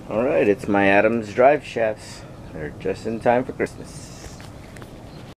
Alright, it's my Adams drive shafts. They're just in time for Christmas.